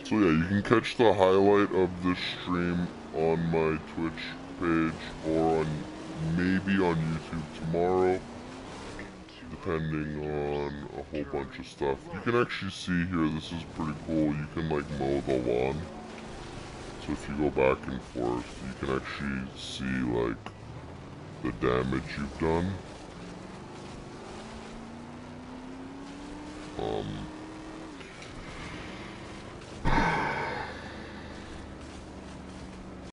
So yeah, you can catch the highlight of this stream on my Twitch page or on maybe on YouTube tomorrow, depending on a whole bunch of stuff. You can actually see here, this is pretty cool, you can like mow the lawn. So if you go back and forth, you can actually see like the damage you've done.